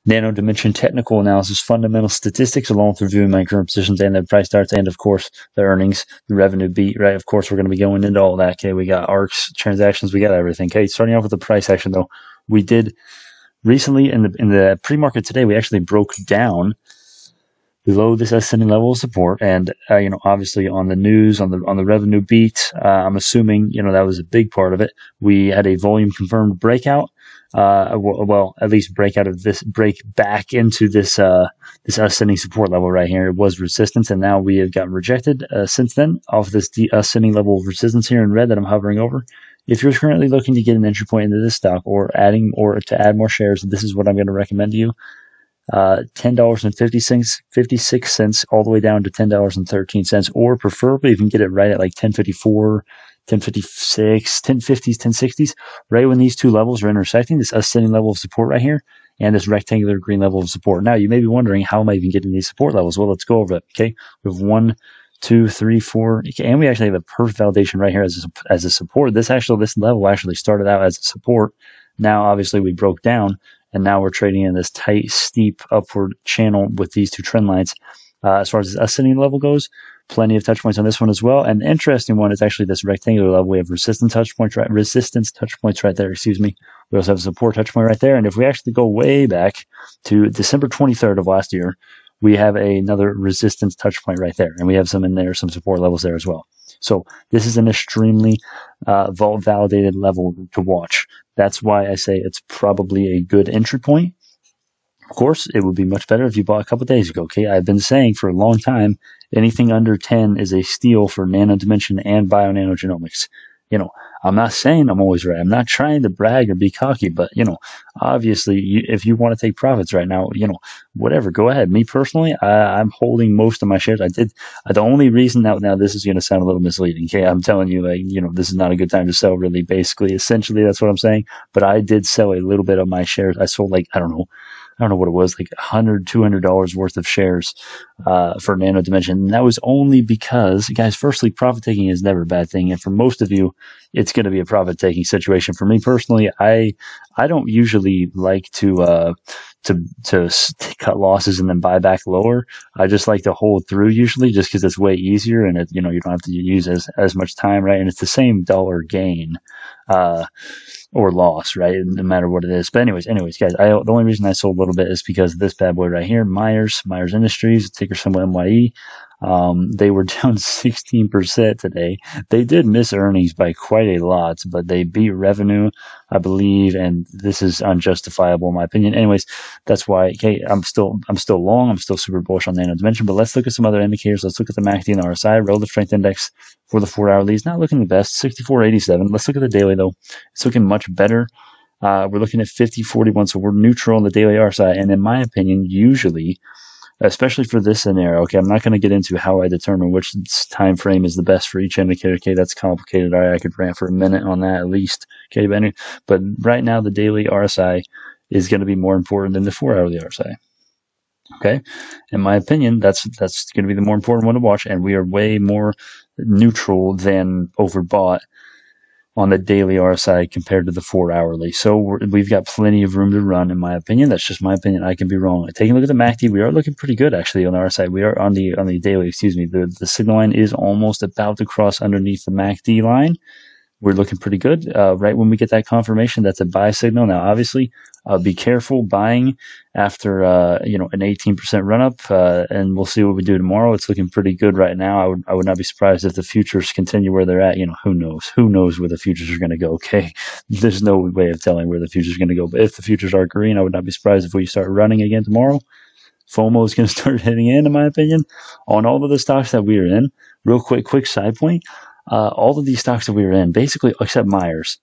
Nano Dimension technical analysis, fundamental statistics, along with reviewing my current positions and the price starts, and of course the earnings, the revenue beat, right? Of course, we're going to be going into all that. Okay, we got ARCs, transactions, we got everything. Okay, starting off with the price action though, we did recently in the pre-market today, we actually broke down below this ascending level of support, and obviously on the news, on the revenue beat, I'm assuming that was a big part of it. We had a volume confirmed breakout. Well, at least break back into this ascending support level right here. It was resistance, and now we have gotten rejected since then off this ascending level of resistance here in red that I'm hovering over. If you're currently looking to get an entry point into this stock or to add more shares, this is what I'm going to recommend to you. $10.56 all the way down to $10.13, or preferably you can get it right at like 10.54, 10.56, 10.50s, 10.60s, right when these two levels are intersecting, this ascending level of support right here and this rectangular green level of support. Now you may be wondering, how am I even getting these support levels? Well, let's go over it. Okay, we have 1, 2, 3, 4, and we actually have a perfect validation right here as a support. This level actually started out as a support. Now obviously we broke down, and now we're trading in this tight, steep upward channel with these two trend lines. As far as this ascending level goes, plenty of touch points on this one as well. And the interesting one is actually this rectangular level. We have resistance touch points right there. Excuse me. We also have a support touch point right there. And if we actually go way back to December 23rd of last year, we have another resistance touch point right there, and we have some support levels there as well. So this is an extremely validated level to watch. That's why I say it's probably a good entry point. Of course, it would be much better if you bought a couple days ago. Okay, I've been saying for a long time, anything under 10 is a steal for Nano Dimension and Bio-Nanogenomics. I'm not saying I'm always right. I'm not trying to brag or be cocky, but obviously, if you want to take profits right now, whatever, go ahead. Me personally, I'm holding most of my shares. I did. The only reason now this is going to sound a little misleading. Okay, I'm telling you, this is not a good time to sell. Really, basically, essentially, that's what I'm saying. But I did sell a little bit of my shares. I sold I don't know what it was, like $100, $200 worth of shares for Nano Dimension. And that was only because, guys, firstly, profit taking is never a bad thing. And for most of you, it's going to be a profit taking situation. For me personally, I don't usually like to cut losses and then buy back lower. I just like to hold through usually, just because it's way easier, and you don't have to use as much time, right? And it's the same dollar gain or loss, right? No matter what it is. But anyways, guys, the only reason I sold a little bit is because of this bad boy right here, Myers Industries, ticker symbol MYE. They were down 16% today. They did miss earnings by quite a lot, but they beat revenue, I believe, and this is unjustifiable in my opinion. Anyways, that's why, okay, I'm still long. I'm still super bullish on Nano Dimension, but let's look at some other indicators. Let's look at the MACD and the RSI. Relative Strength Index for the 4-hourly is not looking the best, 64.87. Let's look at the daily though. It's looking much better. We're looking at 50.41, so we're neutral on the daily RSI, and in my opinion, usually, especially for this scenario, okay, I'm not going to get into how I determine which time frame is the best for each indicator. Okay, that's complicated. All right, I could rant for a minute on that at least. Okay, but right now the daily RSI is going to be more important than the 4-hourly RSI. Okay, in my opinion, that's going to be the more important one to watch, and we are way more neutral than overbought on the daily RSI compared to the 4-hourly. So we've got plenty of room to run, in my opinion. That's just my opinion. I can be wrong. Taking a look at the MACD, we are looking pretty good actually on the RSI. We are on the daily, excuse me. The signal line is almost about to cross underneath the MACD line. We're looking pretty good. Right when we get that confirmation, that's a buy signal. Now, obviously, be careful buying after an 18% run up, and we'll see what we do tomorrow. It's looking pretty good right now. I would not be surprised if the futures continue where they're at. Who knows where the futures are going to go? Okay, there's no way of telling where the futures are going to go. But if the futures are green, I would not be surprised if we start running again tomorrow. FOMO is going to start hitting in my opinion, on all of the stocks that we are in. Real quick side point. All of these stocks that we were in, basically, except Myers,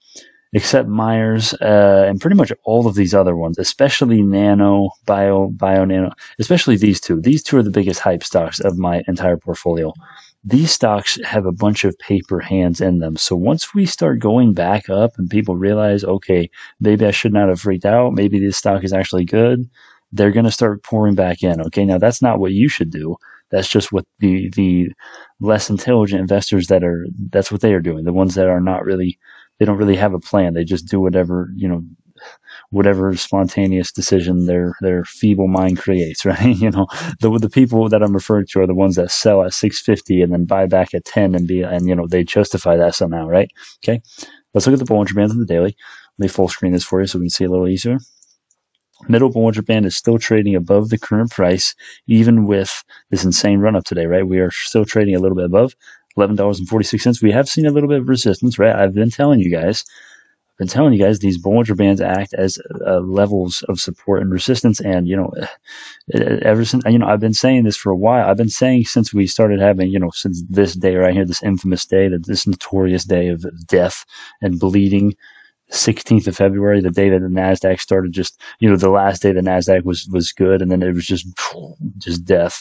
and pretty much all of these other ones, especially Nano, Bio-Nano, especially these two. These two are the biggest hype stocks of my entire portfolio. These stocks have a bunch of paper hands in them. So once we start going back up and people realize, okay, maybe I should not have freaked out, maybe this stock is actually good, they're going to start pouring back in. Okay, now that's not what you should do. That's just what the less intelligent investors that's what they are doing. The ones that are not really, they don't really have a plan. They just do whatever, whatever spontaneous decision their feeble mind creates, right? The people that I'm referring to are the ones that sell at 650 and then buy back at 10 and they justify that somehow, right? Okay, let's look at the Bollinger Bands on the daily. Let me full screen this for you so we can see a little easier. Middle Bollinger Band is still trading above the current price, even with this insane run up today, right? We are still trading a little bit above $11.46. We have seen a little bit of resistance, right? I've been telling you guys these Bollinger Bands act as levels of support and resistance. And, ever since, I've been saying this for a while. I've been saying since we started having, since this day right here, this infamous day, this notorious day of death and bleeding, 16th of February, the day that the NASDAQ started, just, the last day the NASDAQ was good. And then it was just death.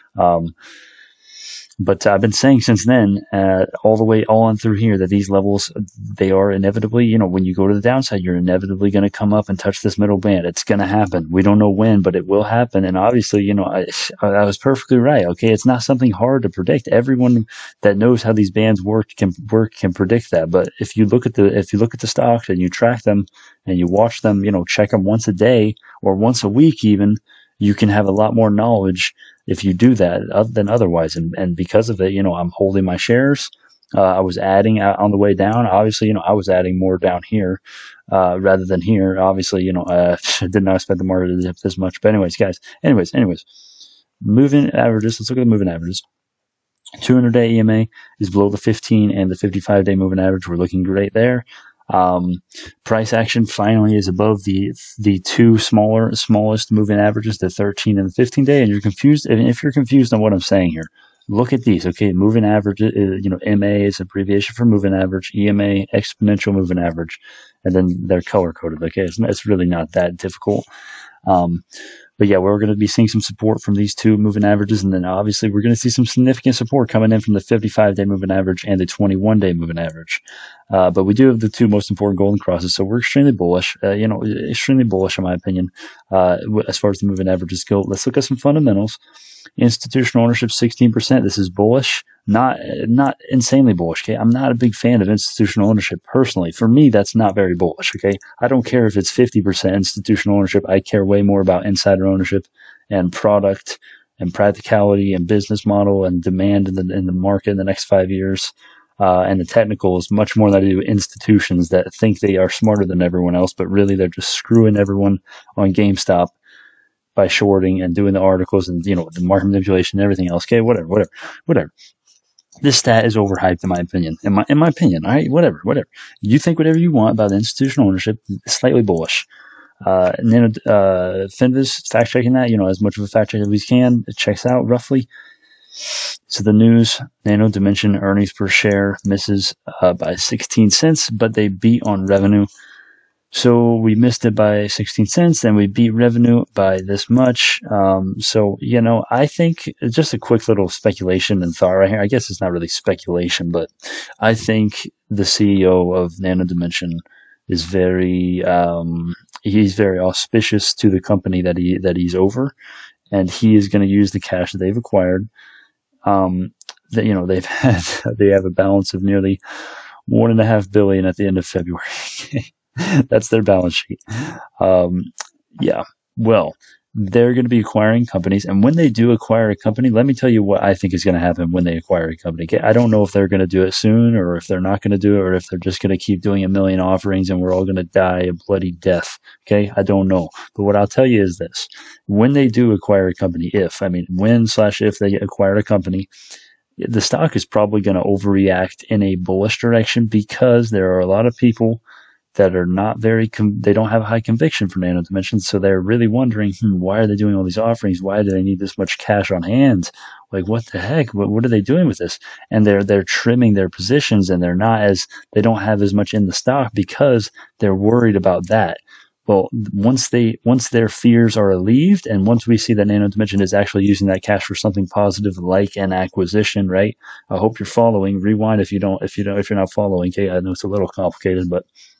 But I've been saying since then, all the way on through here, that these levels, they are inevitably, when you go to the downside, you're inevitably going to come up and touch this middle band. It's going to happen. We don't know when, but it will happen. And obviously, I was perfectly right. Okay, it's not something hard to predict. Everyone that knows how these bands work can predict that. But if you look at the stocks and you track them and you watch them, check them once a day or once a week even, you can have a lot more knowledge if you do that than otherwise. And because of it, I'm holding my shares. I was adding on the way down. Obviously, I was adding more down here rather than here. Obviously, I did not expect the market to dip this much. But anyways, guys, moving averages. Let's look at the moving averages. 200-day EMA is below the 15 and the 55-day moving average. We're looking great there. Price action finally is above the two smallest moving averages, the 13 and the 15-day. And you're confused. And if you're confused on what I'm saying here, look at these. Okay, moving average. MA is abbreviation for moving average. EMA, exponential moving average, and then they're color coded. Okay, it's really not that difficult. But yeah, we're going to be seeing some support from these two moving averages. And then obviously we're going to see some significant support coming in from the 55-day moving average and the 21-day moving average. But we do have the two most important golden crosses. So we're extremely bullish, extremely bullish in my opinion, as far as the moving averages go. Let's look at some fundamentals. Institutional ownership, 16%. This is bullish, not insanely bullish. Okay, I'm not a big fan of institutional ownership personally. For me, that's not very bullish. Okay, I don't care if it's 50% institutional ownership. I care way more about insider ownership and product and practicality and business model and demand in the market in the next 5 years. And the technicals much more than I do institutions that think they are smarter than everyone else, but really they're just screwing everyone on GameStop by shorting and doing the articles and, the market manipulation and everything else. Okay, whatever. This stat is overhyped in my opinion. In my opinion, all right, whatever. You think whatever you want about institutional ownership, slightly bullish. And then Finviz fact checking that, as much of a fact check as we can. It checks out roughly. So the news, Nano Dimension earnings per share misses by 16 cents, but they beat on revenue. So we missed it by 16 cents and we beat revenue by this much. So, I think just a quick little speculation and thought right here. I guess it's not really speculation, but I think the CEO of Nano Dimension is he's very auspicious to the company that he's over, and he is going to use the cash that they've acquired. They have a balance of nearly $1.5 billion at the end of February. That's their balance sheet. Well, they're going to be acquiring companies. And when they do acquire a company, let me tell you what I think is going to happen when they acquire a company. Okay? I don't know if they're going to do it soon or if they're not going to do it or if they're just going to keep doing a million offerings and we're all going to die a bloody death. Okay. I don't know. But what I'll tell you is this. When they do acquire a company, if they acquire a company, the stock is probably going to overreact in a bullish direction because there are a lot of people that are not they don't have high conviction for Nano Dimension. So they're really wondering, why are they doing all these offerings? Why do they need this much cash on hand? Like, what the heck? What are they doing with this? And they're trimming their positions and they don't have as much in the stock because they're worried about that. Well, once their fears are alleviated, and once we see that Nano Dimension is actually using that cash for something positive, like an acquisition, right? I hope you're following. Rewind if you're not following. Okay, I know it's a little complicated, but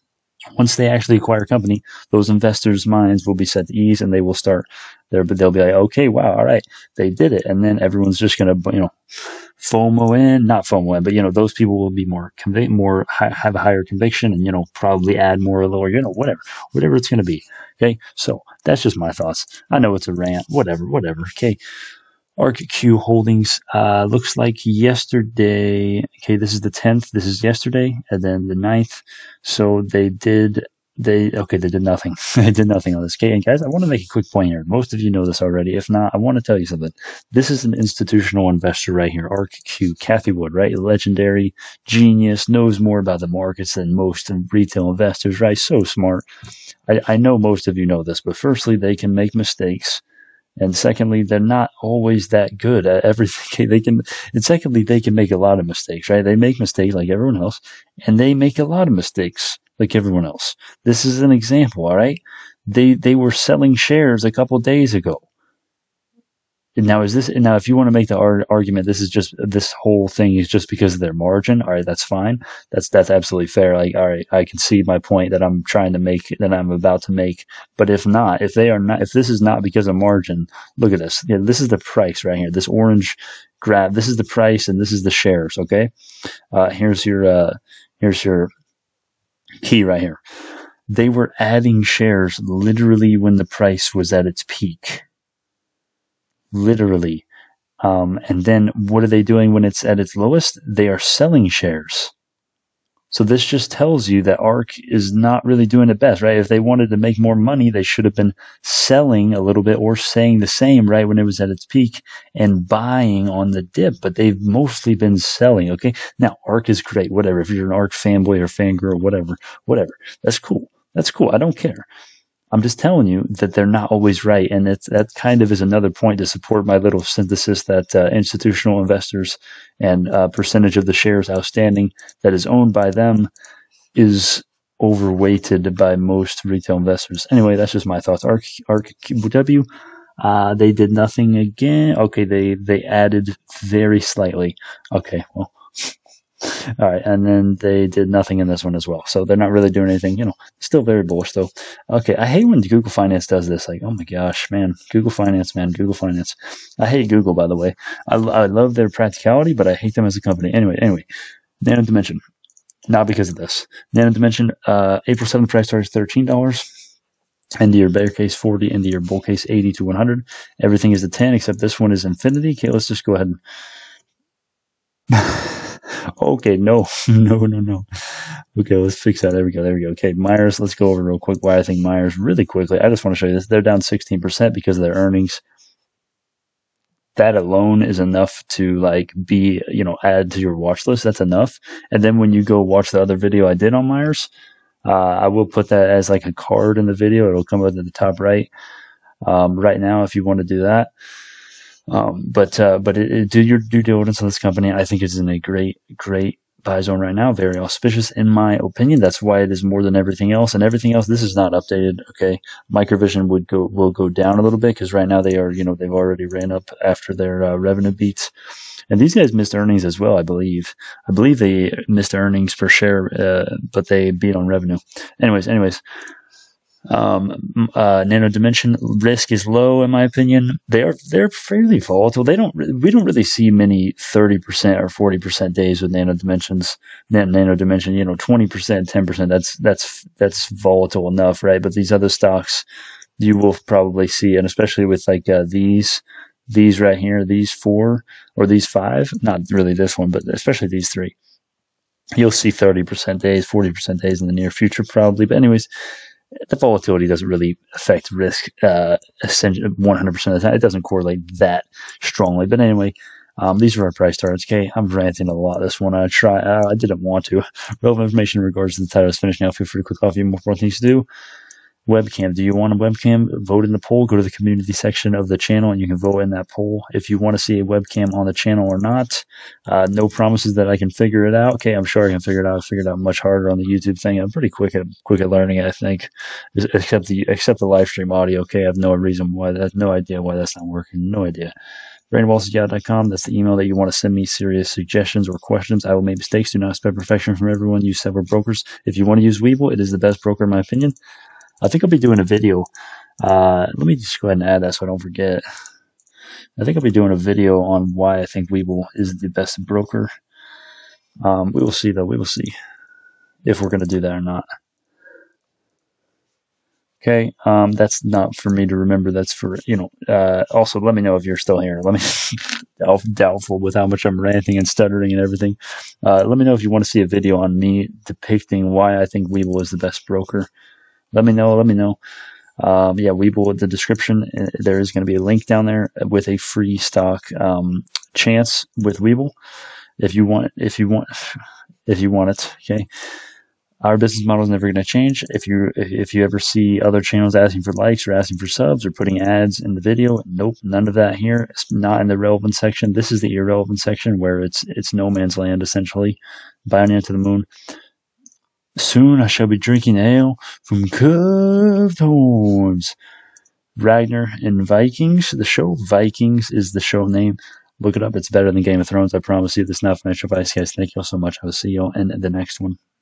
Once they actually acquire a company, those investors' minds will be set to ease, and they will start there. But they'll be like, okay, wow, all right, they did it, and then everyone's just gonna, FOMO in, not FOMO in, but those people will be have a higher conviction, and probably add more or lower, whatever it's gonna be. Okay, so that's just my thoughts. I know it's a rant, whatever. Okay, ArcQ Holdings looks like yesterday. Okay, this is the 10th. This is yesterday, and then the 9th. So they did nothing. They did nothing on this. Okay, and guys, I want to make a quick point here. Most of you know this already. If not, I want to tell you something. This is an institutional investor right here, ArcQ, Kathy Wood, right? Legendary genius, knows more about the markets than most retail investors, right? So smart. I know most of you know this, but firstly, they can make mistakes. And secondly, they're not always that good at everything and secondly, they can make a lot of mistakes, right? They make mistakes like everyone else, and they make a lot of mistakes like everyone else. This is an example, all right? They were selling shares a couple days ago. Now, if you want to make the argument, this whole thing is just because of their margin. All right, that's fine. That's absolutely fair. Like, all right, I can see my point that I'm trying to make, that I'm about to make. But if this is not because of margin, look at this. Yeah, this is the price right here. This orange graph. This is the price, and this is the shares. Okay. Here's your key right here. They were adding shares literally when the price was at its peak. Literally. And then what are they doing when it's at its lowest? They are selling shares. So this just tells you that ARK is not really doing it best, right? If they wanted to make more money, they should have been selling a little bit or saying the same, right, when it was at its peak and buying on the dip. But they've mostly been selling, okay? Now, ARK is great, whatever. If you're an ARK fanboy or fangirl, whatever. That's cool. I don't care. I'm just telling you that they're not always right, and that kind of is another point to support my little synthesis that institutional investors and percentage of the shares outstanding that is owned by them is overweighted by most retail investors. Anyway, that's just my thoughts. ARKW, they did nothing again. Okay, they added very slightly. Okay, well. All right, and then they did nothing in this one as well. So they're not really doing anything, still very bullish though. Okay, I hate when Google Finance does this. Like, oh my gosh, man, Google Finance. I hate Google, by the way. I love their practicality, but I hate them as a company. Anyway, Nano Dimension. Not because of this. Nano Dimension, April 7th price target is $13. End of year bear case 40, end of year bull case 80 to 100. Everything is a 10 except this one is infinity. Okay, let's just go ahead and okay, no. Okay, let's fix that. There we go. Okay, Myers, let's go over real quick why I think Myers, really quickly. I just want to show you this. They're down 16% because of their earnings. That alone is enough to add to your watch list. That's enough. And then when you go watch the other video I did on Myers, I will put that as like a card in the video. It'll come up at the top right. Right now, if you want to do that. Do your due diligence on this company. I think it's in a great buy zone right now. Very auspicious, in my opinion. That's why it is more than everything else. And everything else, this is not updated. Okay, Microvision will go down a little bit because right now they are, they've already ran up after their revenue beats. And these guys missed earnings as well, I believe. I believe they missed earnings per share, but they beat on revenue. Anyways. Nano Dimension risk is low in my opinion. They're fairly volatile. We don't really see many 30% or 40% days with Nano Dimension, 20%, 10%. That's volatile enough, right? But these other stocks, you will probably see, and especially with these right here, these 4 or these 5, not really this one, but especially these 3, you'll see 30% days, 40% days in the near future probably. But anyways, the volatility doesn't really affect risk 100% of the time. It doesn't correlate that strongly. But anyway, these are our price targets. Okay, I'm ranting a lot this one. I didn't want to. Relevant information in regards to the title is finished now. Feel free to click off. You have more things to do. Webcam. Do you want a webcam? Vote in the poll. Go to the community section of the channel and you can vote in that poll if you want to see a webcam on the channel or not. No promises that I can figure it out. Okay, I'm sure I can figure it out. I figured it out much harder on the YouTube thing. I'm pretty quick at learning it, I think. Except the live stream audio. Okay, I have no idea why that's not working. No idea. BrainwallsYah.com. That's the email that you want to send me serious suggestions or questions. I will make mistakes. Do not expect perfection from everyone. Use several brokers. If you want to use Webull, it is the best broker in my opinion. I think I'll be doing a video. Let me just go ahead and add that so I don't forget. I think I'll be doing a video on why I think Webull is the best broker. We will see, though. We will see if we're going to do that or not. Okay, that's not for me to remember. That's for, also let me know if you're still here. Let me, doubtful with how much I'm ranting and stuttering and everything. Let me know if you want to see a video on me depicting why I think Webull is the best broker. Let me know. Yeah, Webull, the description, there is going to be a link down there with a free stock chance with Webull if you want it. Okay. Our business model is never going to change. If you ever see other channels asking for likes or asking for subs or putting ads in the video, nope, none of that here. It's not in the relevant section. This is the irrelevant section where it's no man's land essentially. Buying into the moon. Soon I shall be drinking ale from curved horns. Ragnar and Vikings. The show Vikings is the show name. Look it up. It's better than Game of Thrones. I promise you. This is not financial advice, guys. Thank you all so much. I will see you all in the next one.